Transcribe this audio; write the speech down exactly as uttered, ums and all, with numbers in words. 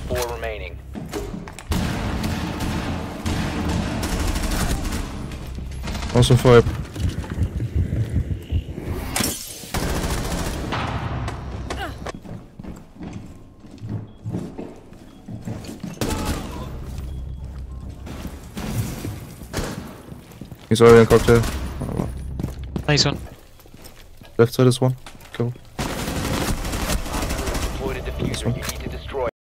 four remaining. Also fire. He's already in cocktail. Oh, well. Nice one. Left side is one. Cool. Deployed a This one. diffuser.